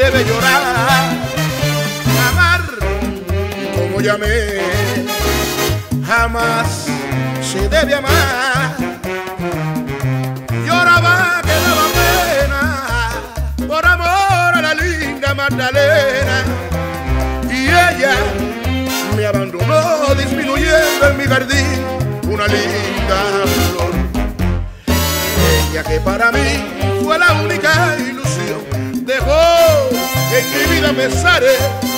debe llorar. Amar como llamé, jamás se debe amar. Lloraba que daba pena por amor a la linda Magdalena, y ella me abandonó disminuyendo en mi jardín una linda flor. Ella que para mí fue la única ilusión, dejó en mi vida pesares.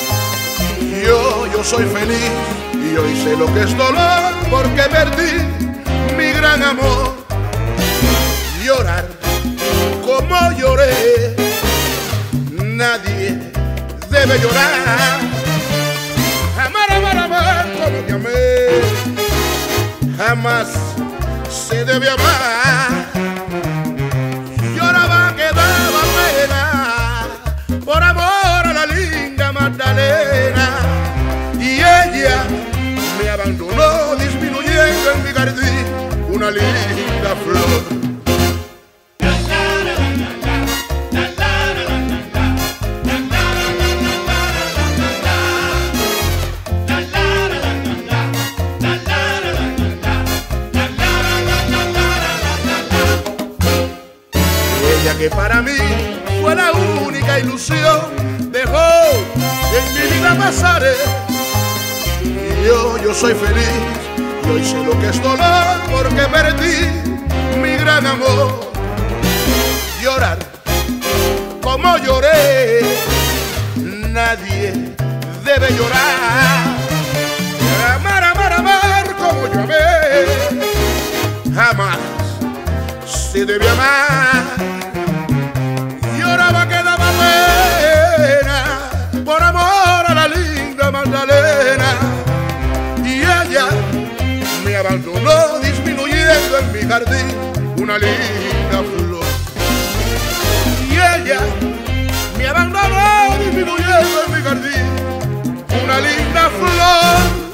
Yo soy feliz y hoy sé lo que es dolor, porque perdí mi gran amor. Llorar como lloré, nadie debe llorar. Amar, amar, amar como te amé, jamás se debe amar. Lloraba que daba pena por amor a la linda Magdalena, y ella me abandonó disminuyendo en mi jardín una linda flor. Que para mí fue la única ilusión, dejó en mi vida pasares. Y yo soy feliz y hoy sé lo que es dolor, porque perdí mi gran amor. Llorar como lloré, nadie debe llorar. Amar, amar, amar como yo amé, jamás se debe amar. Lloraba que daba pena por amor a la linda Magdalena, y ella me abandonó disminuyendo en mi jardín una linda flor. Y ella me abandonó disminuyendo en mi jardín una linda flor.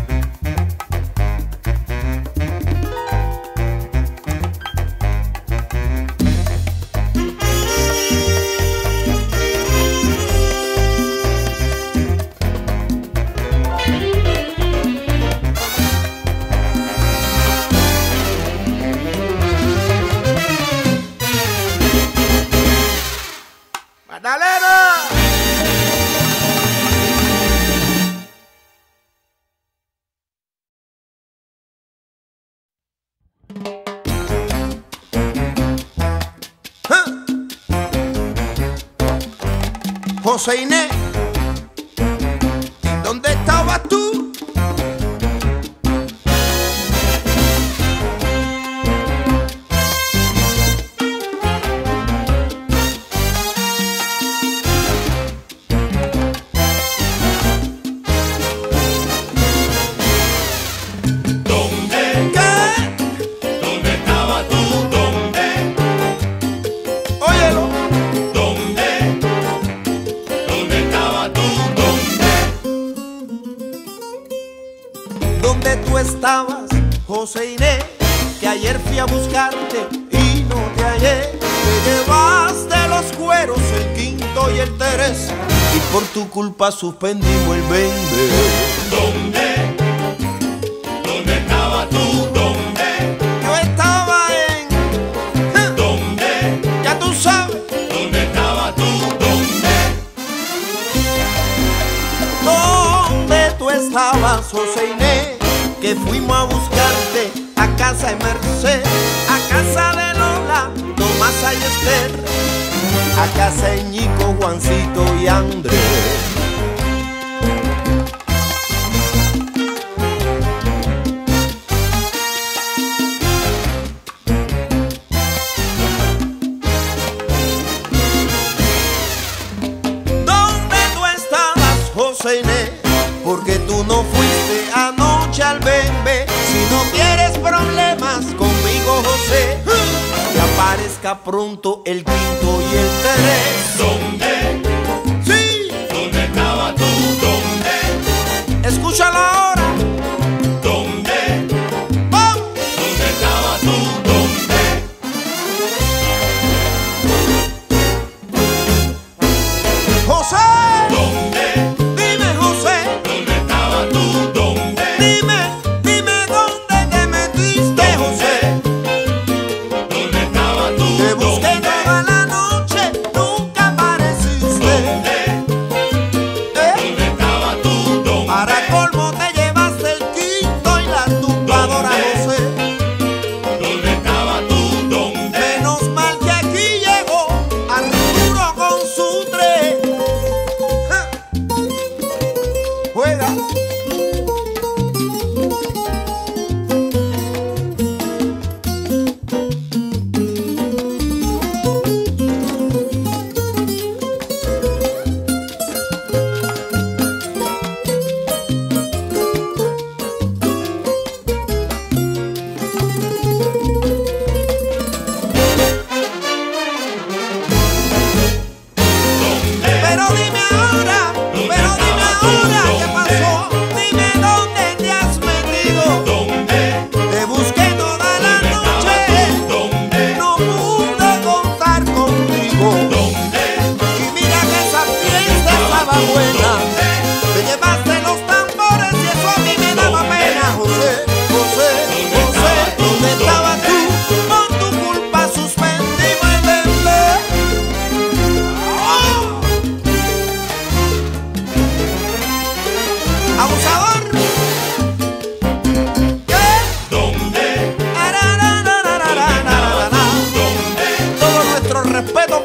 José Inés, ¿dónde estabas tú? ¿Dónde? ¿Qué? ¿Dónde estabas tú? ¿Dónde? Óyelo. ¿Dónde? ¿Dónde estabas tú? ¿Dónde? ¿Dónde tú estabas, José Inés? Que ayer fui a buscarte y no te hallé. Te llevaste los cueros, el quinto y el terés, y por tu culpa suspendimos el 20. ¿Dónde? ¿Dónde estabas tú? ¿Dónde? Yo estaba en... ¿Dónde? Ya tú sabes. ¿Dónde estabas tú? ¿Dónde? ¿Dónde tú estabas, José Inés? Que fuimos a buscarte a casa de Merced, a casa de Lola, Tomás y Esther, a casa de Ñico, Juancito y Andrés. ¿Dónde tú estabas, José Inés? Porque tú no fuiste anoche al bembe. Si no quieres problemas conmigo, José, que aparezca pronto el quinto y el terés. ¿Dónde? Sí, ¿Dónde estabas tú? ¿Dónde? escúchalo ahora. ¿Dónde? ¡Vamos! ¿Dónde estabas tú? ¿Dónde?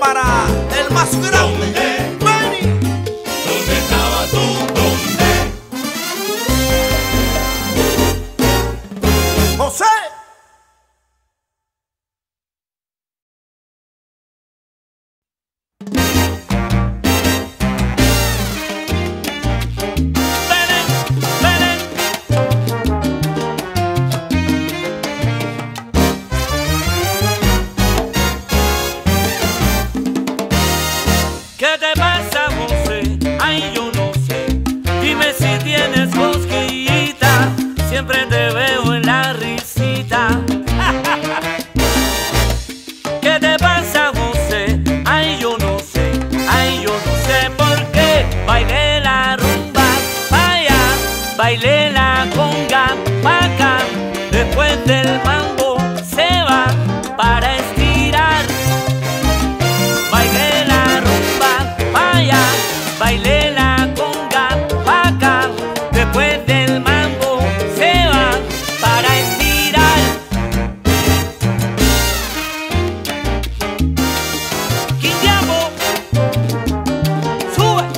para el más grande. Benny. ¿Dónde estabas tú? ¿Dónde? José. ¿Qué te pasa, José? Ay, yo no sé. Dime si tienes cosquillita. Siempre te veo en la risita. ¿Qué te pasa, José? Ay, yo no sé. Ay, yo no sé por qué. Bailé la rumba, vaya. Bailé la conga, pa' acá. Después del mambo se va para estirar. Bailé la rumba, vaya, bailé la conga, pa' acá. Después del mambo se va para estirar. Quindiamo, sube.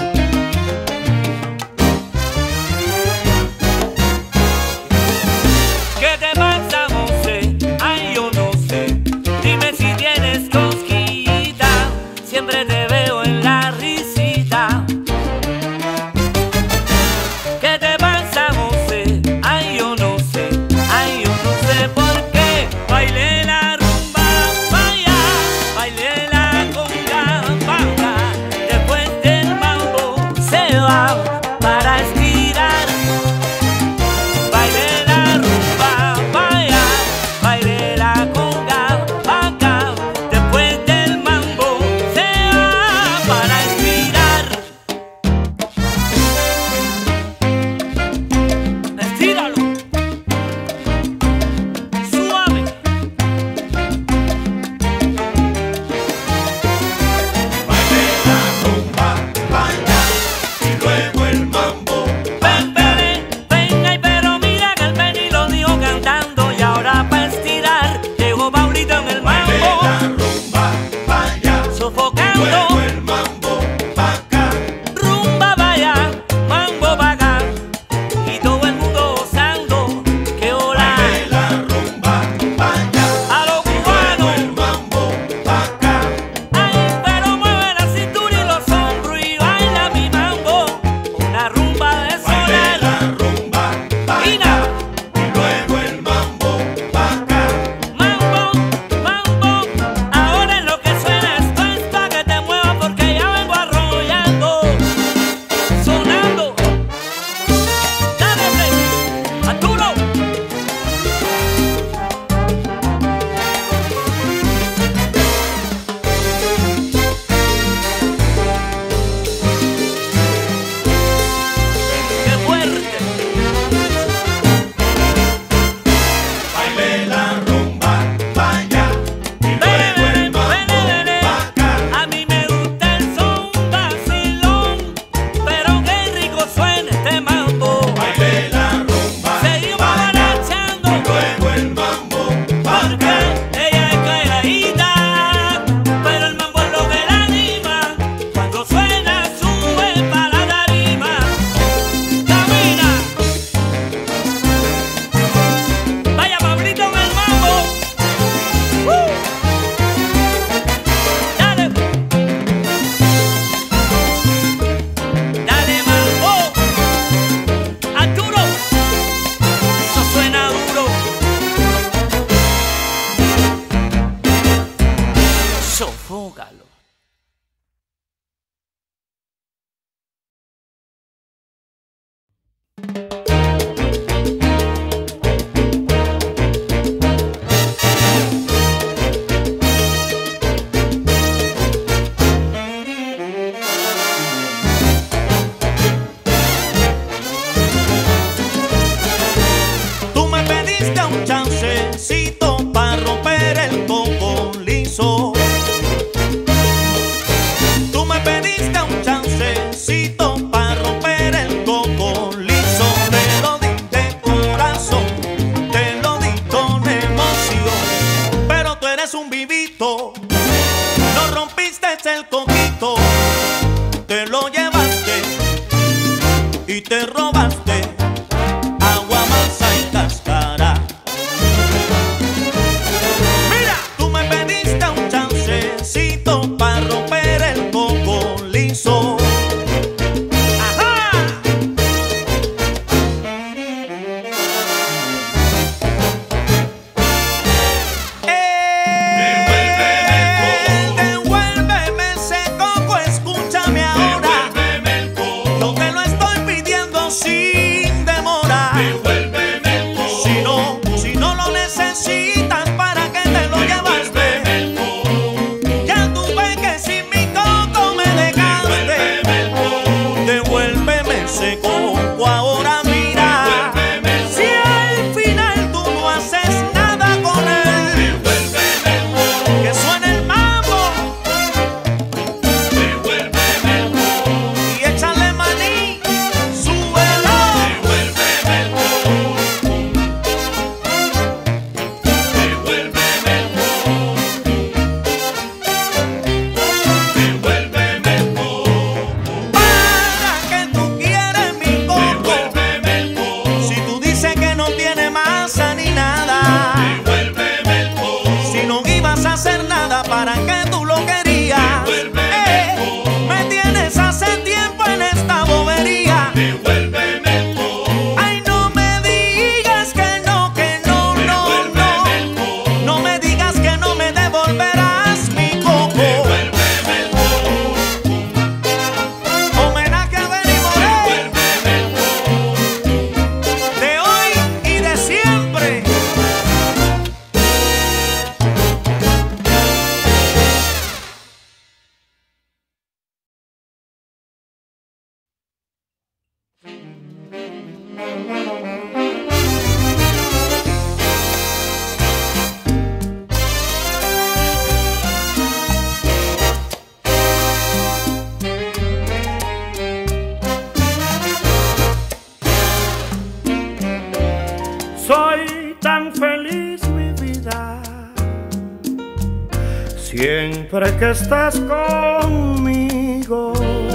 ¿Qué te pasa, José? Ay, yo no sé. Dime si tienes cosquillita. Siempre te veo en la risita. ¿Qué te pasa, José? Ay, yo no sé. Ay, yo no sé por qué. Bailé la rumba, vaya. Bailé la conga, vaya. Después del mambo se va para estirar. Bailé la rumba, vaya. Bailé la conga, vaya. Después del mambo se va para estirar. Estíralo. Suave. Bailé la rumba, vaya, y luego el mambo. Ven, ven, ven, ay, pero mira que el Benny lo dijo cantando. Y ahora para estirar llegó Paulito en el Bailé mambo, la rumba, vaya, sofocando. luego el mambo pa' acá. Rumba vaya, mambo pa' acá. Y todo el mundo gozando. Que hola Bailé la rumba, vaya, a los luego cubanos. el mambo pa' acá. Ay, pero mueve la cintura y los hombros y baila mi mambo. Una rumba de Bailé solar. la rumba, Ina, vaya, y luego el mambo pa' acá. mambo, mambo. Ahora es lo que suena esto es pa' que te muevas porque ya el coquito, te lo llevaste y te robaste agua, masa y cáscara. Mira, tú me pediste un chancecito para romper el coco liso. Soy tan feliz, mi vida, siempre que estás conmigo.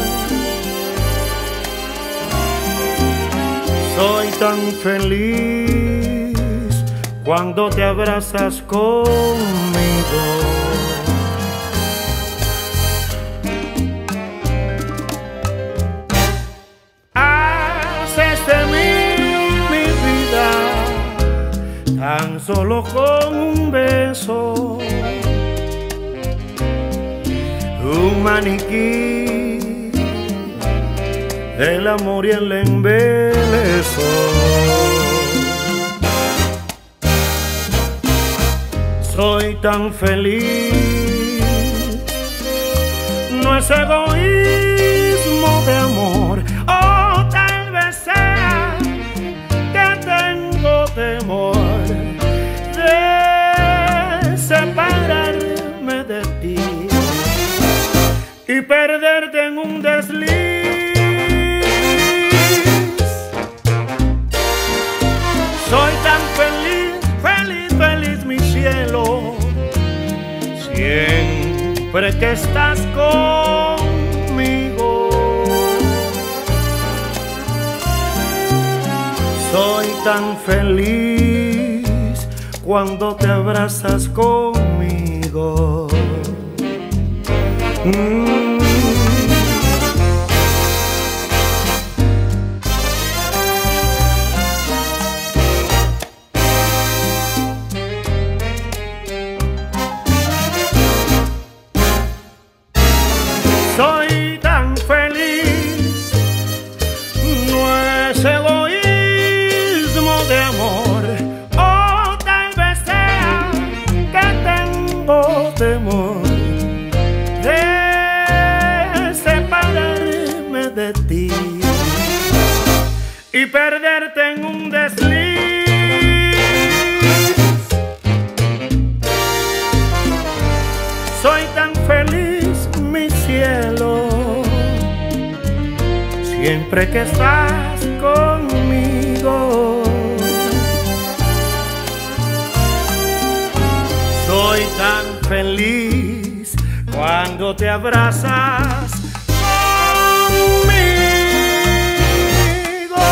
Soy tan feliz cuando te abrazas conmigo. Haces de mí mi vida tan solo con un beso, un maniquí del amor y el embeleso. Soy tan feliz, no es egoísmo de amor, o tal vez sea que tengo temor de separarme de ti y perderte en un desliz. Soy tan feliz, feliz, feliz, mi cielo, siempre que estás conmigo. Soy tan feliz cuando te abrazas conmigo. Soy tan feliz, no es egoísmo de amor, o tal vez sea que tengo temor de separarme de ti y perderte en un desliz. Soy tan feliz, mi cielo, siempre que estás conmigo. Soy tan feliz cuando te abrazas conmigo.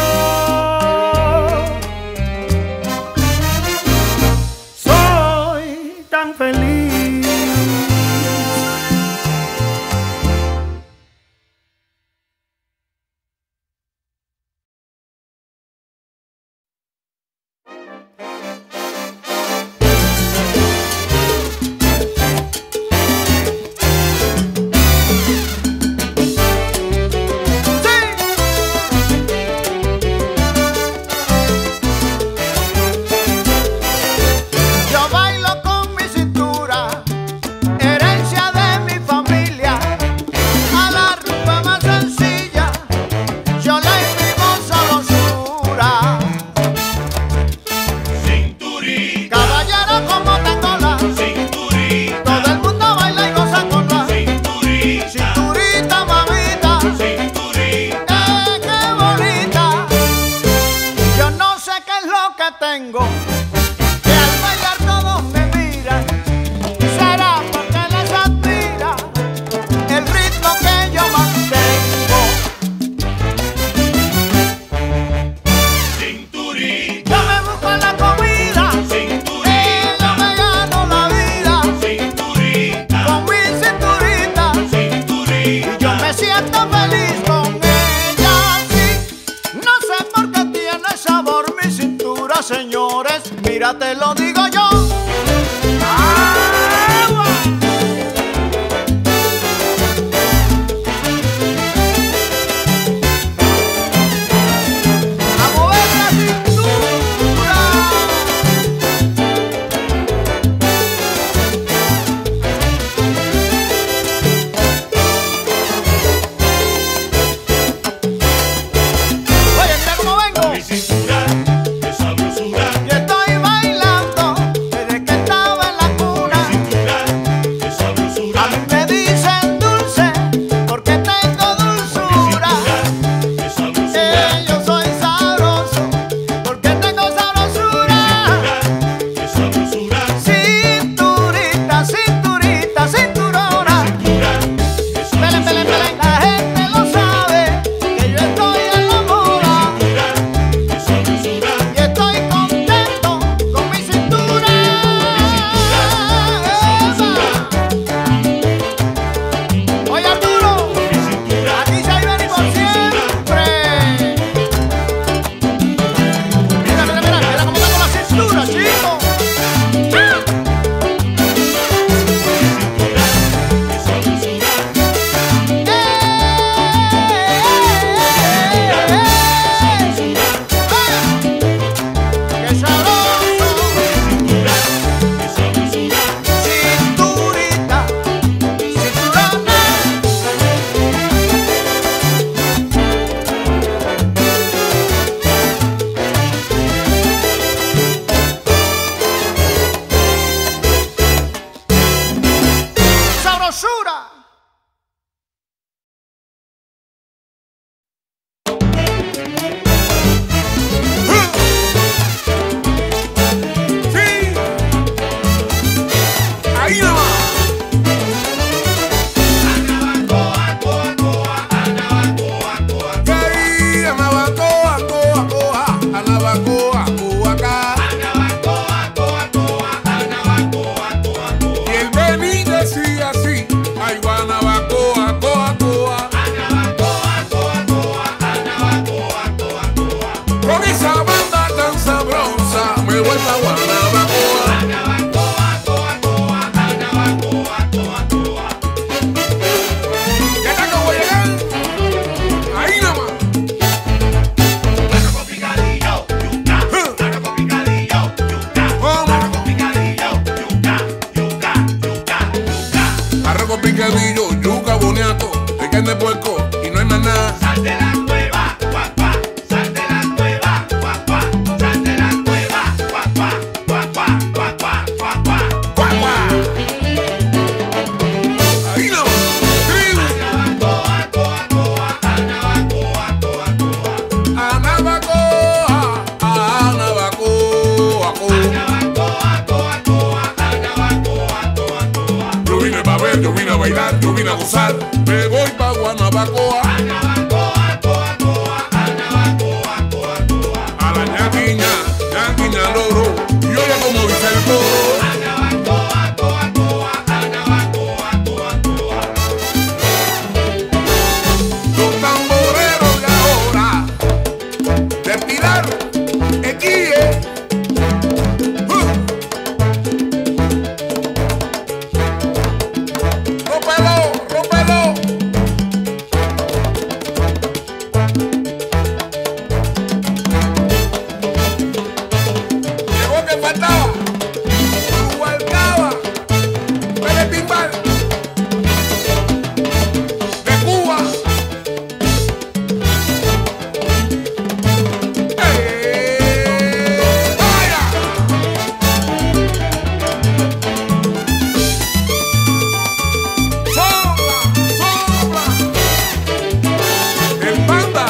Soy tan feliz. Señores, mira, te lo digo yo. picadillo, yuca, boniato, de carne de puerco y no hay más nada. Sal de la cueva, cuac, cuac, sal de la cueva, cuac, cuac, sal de la cueva, cuac, cuac, cuac, cuac, cuac, cuac, cuac, cuac, ¡Cuac, cuac! Ahí no, tribu. Anabacoa, coa, coa, anabacoa, coa, coa. Anabacoa, anabacoa, coa. Anabacoa, coa, coa, anabacoa, coa, coa. Yo vine pa' ver, yo vine gozar, me voy pa' Guanabacoa. A la ñaquiña, ñaquiña loro, y oye como dice el coro. Los tamboreros de ahora, de Pilar, Equie. ¡Rómpelo, rómpelo! Llegó que faltaba. Rubalcaba, Pérez Pimbal, de Cuba. ¡Vaya! ¡Sopla, sopla! ¡El panda!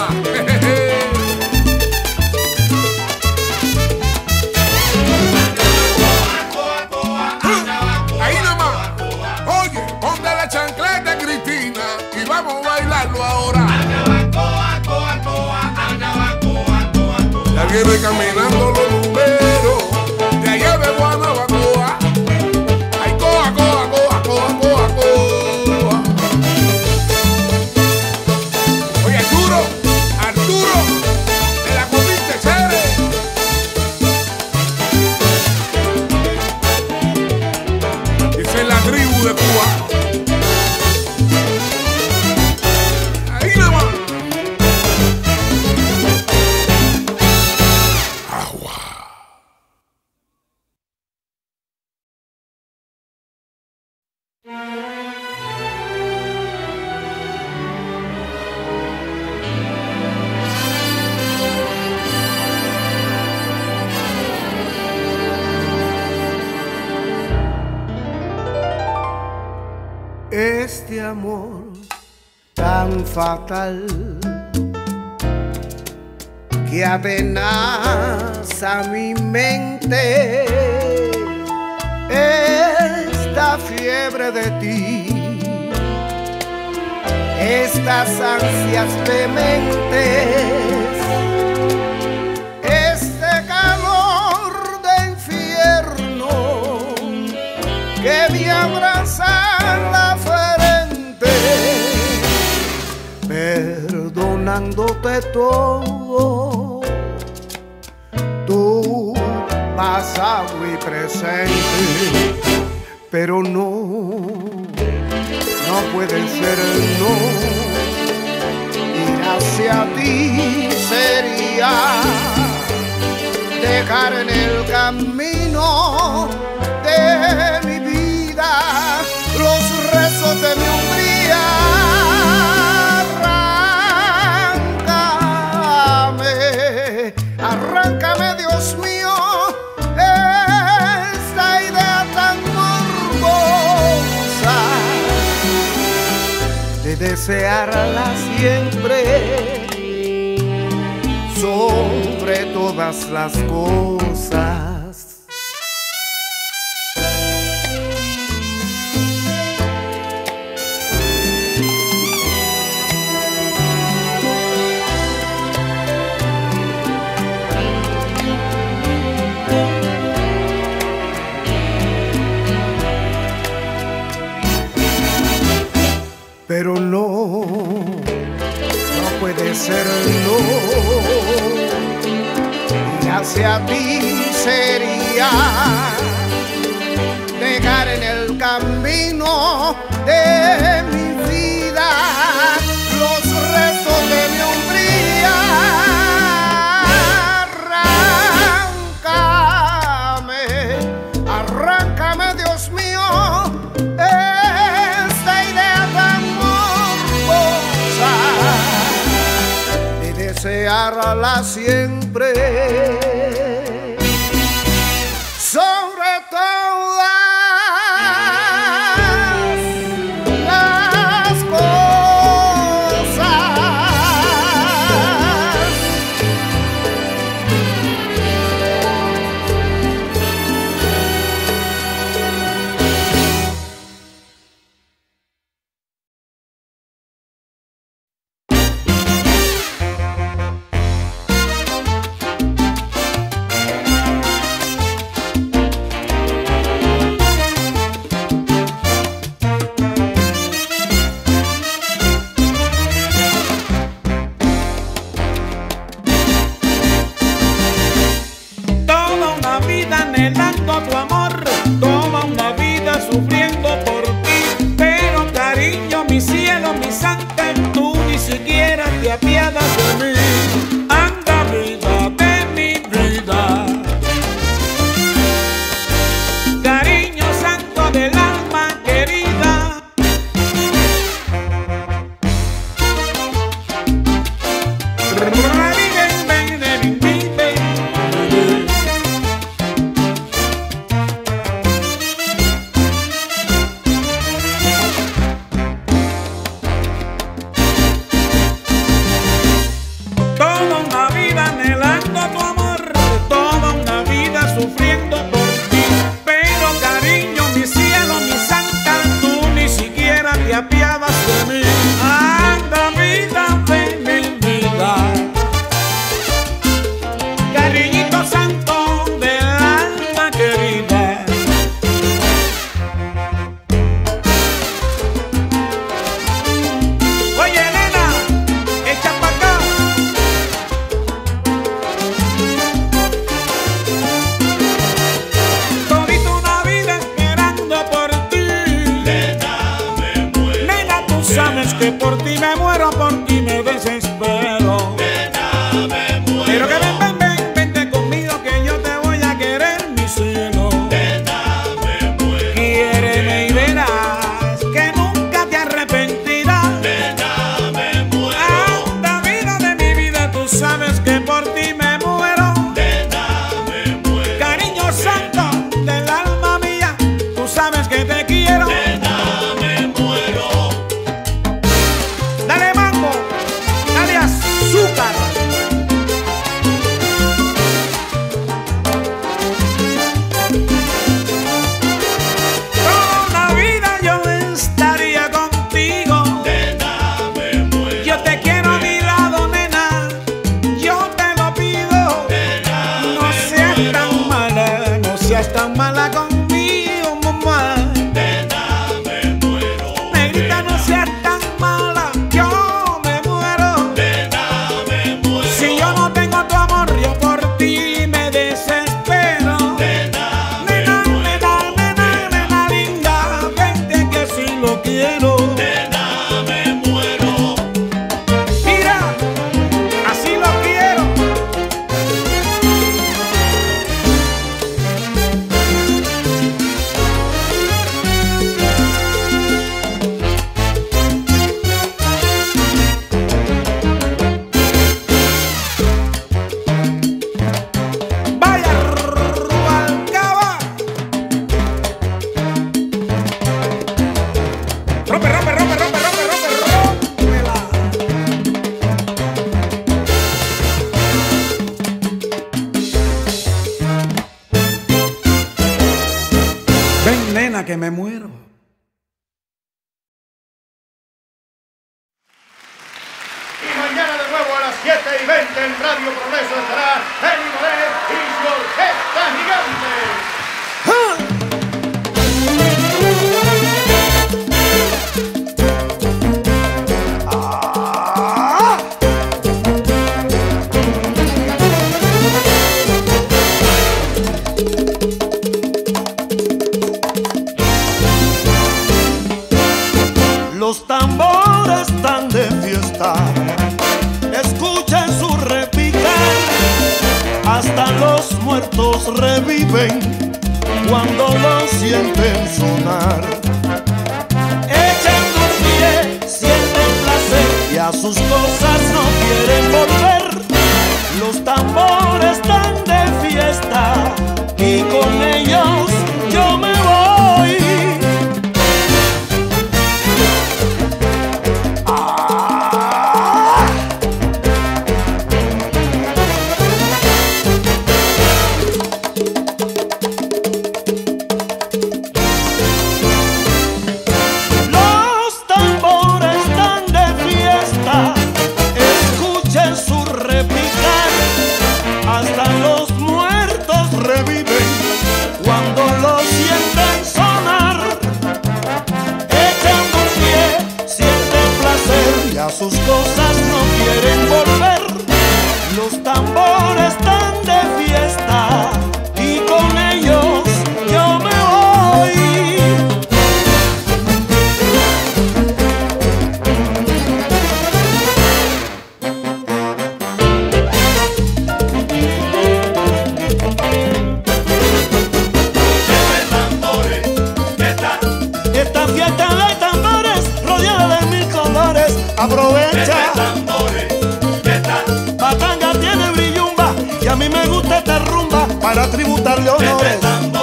Ahí nomás. Oye, ponte la chancleta, Cristina, y vamos a bailarlo ahora. Ya viene caminando los rumberos de allá de Guanabacoa. Ay, coa, coa, coa, coa, coa, coa. Oye, Arturo, Arturo, de la comiste, Cere. Esa es la tribu de Cuba. Ahí nomás. Agua. Este amor tan fatal que atenaza mi mente, esta fiebre de ti, estas ansias dementes, este calor de infierno que me abraza la frente, perdonándote todo, tu pasado y presente, pero no puede ser no, ir hacia ti sería dejar en el camino de mi vida los rezos de mi hombría. Arráncame, arráncame, Dios mío, esta idea tan morbosa de desearla siempre sobre todas las cosas. Pero no puede ser no, y hacia ti sería dejar en el camino de mi vida los restos de mi hombría. Arráncame, arráncame, Dios mío, esta idea tan morbosa de desearla siempre. sabes que por ti me muero, por ti me desespero. Nena, me muero. Pero que ven, vente conmigo que yo te voy a querer, mi cielo. Nena, me muero. Quiéreme y verás que nunca te arrepentirás. Nena, me muero. Anda, vida de mi vida, tú sabes que por ti me muero. Nena, me muero. Cariño santo del alma mía, tú sabes que te quiero. Nena, me muero. Dale mango, dale azúcar. Toda una vida yo estaría contigo. Nena, me muero. Yo te quiero a mi lado, nena, yo te lo pido. Nena, No seas tan mala conmigo, mamá. nena, me muero. Negrita, no seas tan mala, yo me muero. Nena, me muero. Si yo no tengo tu amor, yo por ti me desespero. Nena, Nena linda, vente que si lo quiero. nena, me muero. Mira, así lo quiero. Vaya Rubalcaba. Rompe, rómpela. Ven, nena, que me muero. Y mañana de nuevo a las 7:20 en Radio Progreso estará Benny Moré y su orquesta gigante. Los tambores están de fiesta, escuchen su repicar, hasta los muertos reviven cuando los sienten sonar. Echan un pie, sienten placer y a sus cosas no quieren volver. Los tambores están de fiesta y con ellos yo me voy. Los tambores están de fiesta, escuchen su repicar, hasta los muertos reviven cuando los sienten sonar. Echan un pie, sienten placer y a sus cosas no quieren volver. Los tambores están de fiesta y con ellos yo me voy. Esta fiesta de tambores rodeada de mil colores. Aprovecha, Batanga tiene brillumba y a mí me gusta esta rumba para tributarle honores.